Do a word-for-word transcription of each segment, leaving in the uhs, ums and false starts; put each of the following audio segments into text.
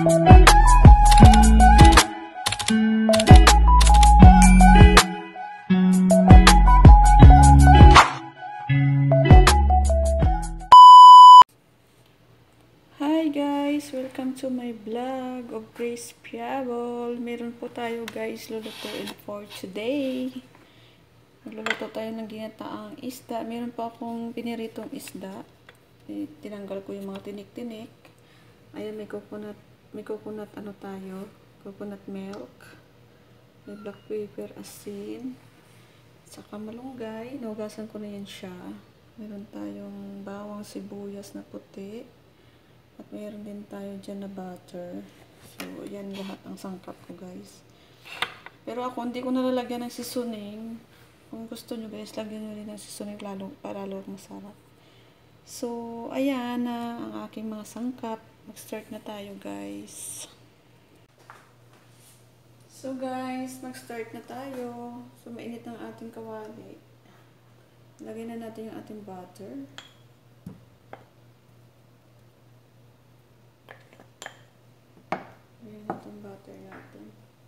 Hi guys! Welcome to my vlog of Grace Piabol. Meron po tayo guys lulutuin for today. Magluluto tayo ng ginataang isda. Meron po akong piniritong isda. E, tinanggal ko yung mga tinik-tinik. Ayan, may coconut, may coconut ano tayo. Coconut milk. May black pepper, asin. Saka malunggay. Nahugasan ko na yan siya. Meron tayong bawang sibuyas na puti. At mayroon din tayo dyan na butter. So, yan lahat ang sangkap ko guys. Pero ako, hindi ko nalalagyan ng seasoning. Kung gusto nyo guys, lagyan nyo rin ng seasoning lalo, para lalo masarap. So, ayan na ang aking mga sangkap. Mag-start na tayo guys. So guys, mag-start na tayo. So, mainit ang ating kawali. Lagyan na natin yung ating butter. Ayan itong butter natin.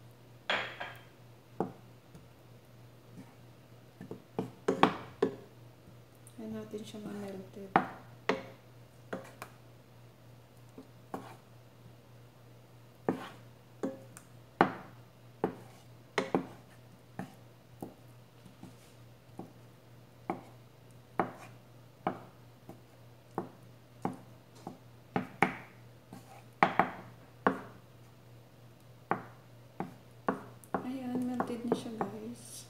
Ayan natin siya ma-melted. Ayan, melted na siya guys.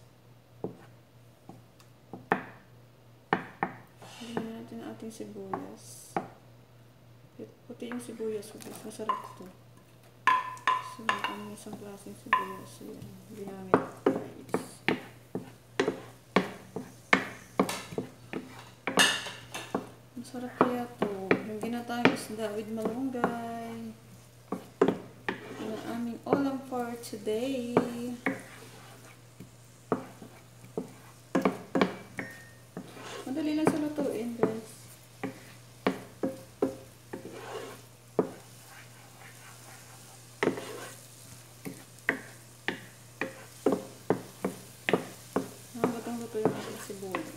Lagyan natin ang ating sibuyas. Puti yung sibuyas ko guys. Masarap ito. So, ang isang klaseng sibuyas. Ayan, ginamit guys. Masarap kaya ito. Yung ginatang isda with malunggay. Ang aming ulam for today. Madali lang sa lutuin guys. Nakagotong-goto yung ating sibuyas.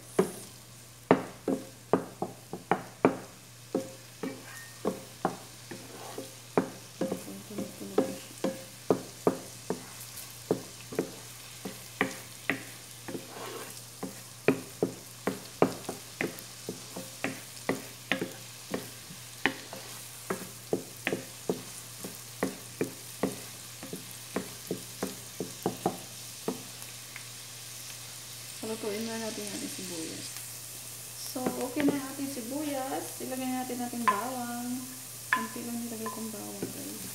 Lutuin na natin yung ating sibuyas. So, okay na yung ating sibuyas. Ilagay natin natin bawang. Kunti lang nilagay kong bawang guys.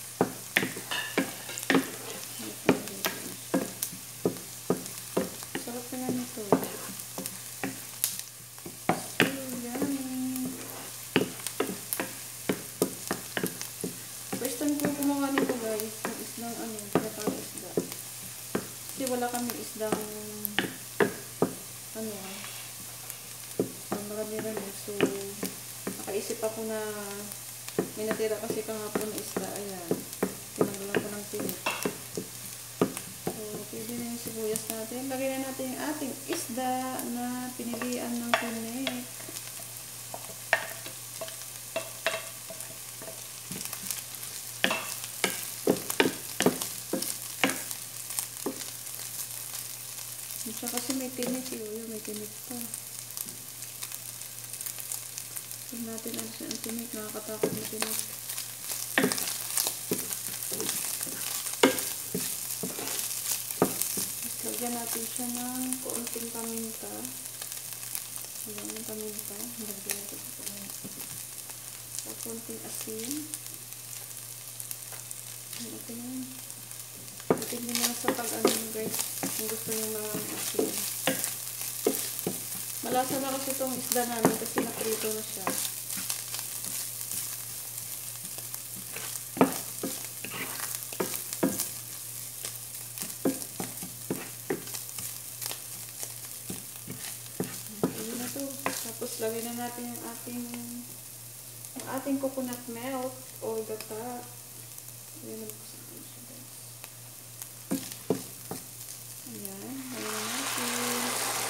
Sarap na nga nito. So, yummy. First time ko gumawa nito guys. Ng isdang ano, pinatang isda. Kasi wala kami isdang ano, ang marami-rami. So, nakaisip ako na may natira kasi kahapon na isda. Ayan, tinanggalan ko ng tinik. So, pwede na yung sibuyas natin. Lagyan na natin yung ating isda na pinilian ng tinik. Siya kasi may tinik yun, may tinik pa. Huwag natin ang tinik, nakakatakot na tinik. Lagyan natin siya ng kaunting paminta. Ayan yung paminta. Lagyan natin sa paminta. Sa kaunting asin. Ayan natin yun. Tingnan nyo sa pag-ano guys, kung gusto nyo mga asin. Malasa na kasi itong isda namin kasi naprito na siya. Ayan na to. Tapos lagay na natin yung ating yung ating coconut milk o gata. Ayan, nabuksan ko siya guys. Ayan, ayan natin.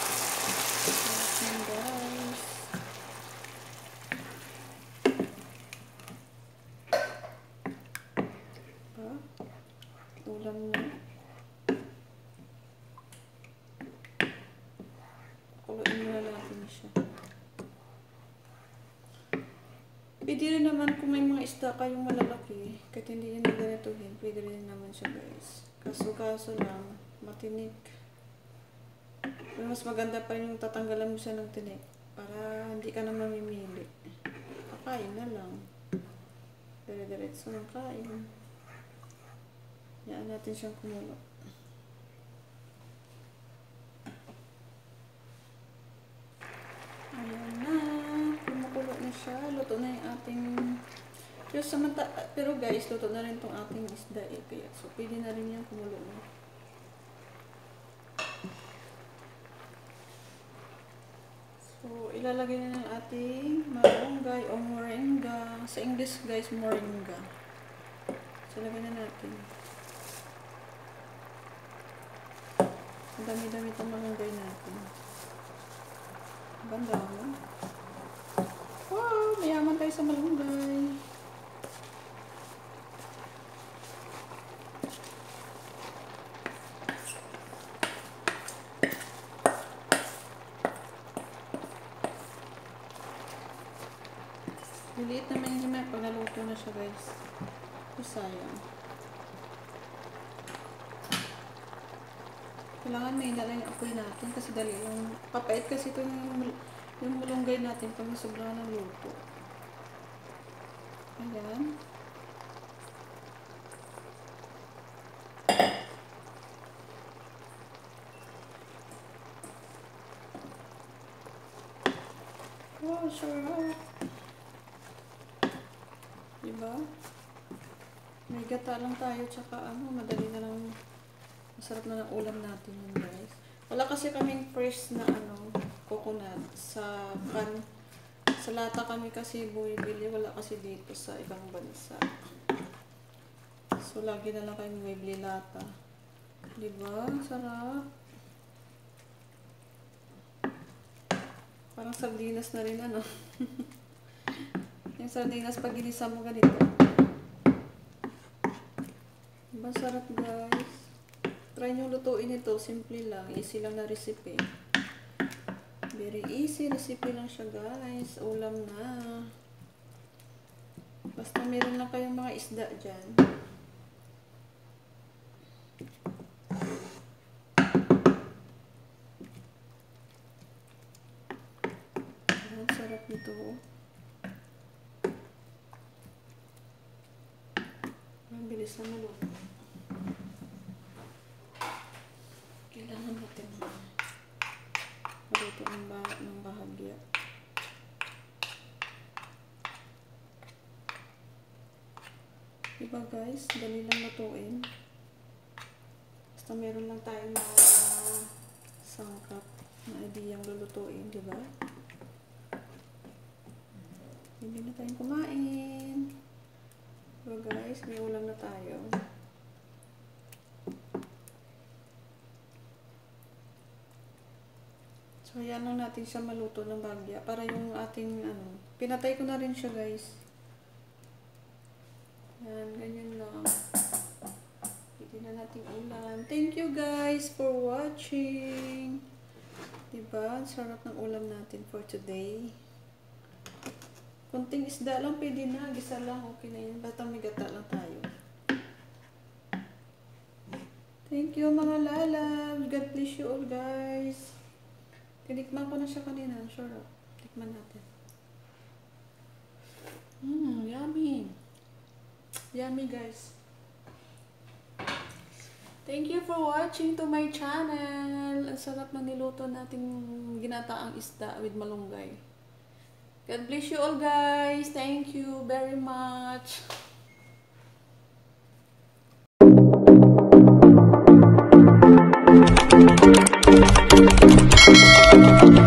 Ayan guys. Pa, ulam na. Kuluin muna natin siya. Pwede rin naman kung may mga isda kayong malalaki, kahit hindi nyo naganituhin, pwede rin naman siya guys. Kaso-kaso lang, matinik. Pero mas maganda pa rin yung tatanggalan mo siya ng tinik para hindi ka na mamimili. Kakain na lang. Dire-diretso ng kain. Yan natin siyang kumulo. Ayan na. Kumukulo na siya. Luto na yung ating... Pero, samanta, pero guys, luto na rin itong ating isda eh. Kaya, so, pwede na rin yan kumulo na. So, ilalagay na ng ating malunggay o moringa. Sa English guys, moringa. So, lagay na natin. Ang dami-dami itong malunggay natin. Ganda mo. Wow! Mayaman tayo sa malunggay. Liliit naman yung may pag naluto na siya guys. Sayang. Kailangan may dala yung apoy natin kasi dali yung papait kasi ito yung, yung malunggay natin pag nasobra ng luto. Ayan. Wow, sarap. Diba? May gata lang tayo tsaka ano, madali na lang. Masarap na ng ulam natin yun guys. Wala kasi kaming fresh na ano, coconut sa pan. Sa lata kami kasi bumibili. Wala kasi dito sa ibang bansa. So lagi na lang kami bumibili lata. Diba? Sarap. Parang sardinas na rin ano. Yung sardinas pag ginisa mo ganito. Diba sarap guys. Try nyo lutuin ito. Simple lang. Easy lang na recipe. Very easy. Recipe lang siya guys. Ulam na. Basta meron lang kayong mga isda dyan. Ang sarap nito. Ang bilis na maluto. Kailangan natin maluto ng, bah ng bahagya. Diba guys? Dali lang lutuin. Basta meron lang tayong mga sangkap na ideyang lulutuin. Diba? Hindi na tayong kumain. Diba guys? May ulam na tayo. So, yan lang natin siya maluto ng bagya. Para yung ating, ano, pinatay ko na rin siya, guys. Yan, ganyan lang. Pwede na natin ulam. Thank you, guys, for watching. Diba? Sarap ng ulam natin for today. Kunting isda lang, pwede na. Gisa lang, okay na yun. Basta may gata lang tayo. Thank you, mga lalabs. God bless you all, guys. Tinikman ko na siya kanina. Sure. Tikman natin. Mmm, yummy. Yummy, guys. Thank you for watching to my channel. Ang sarap na niluto nating ginataang isda with malunggay. God bless you all, guys. Thank you very much.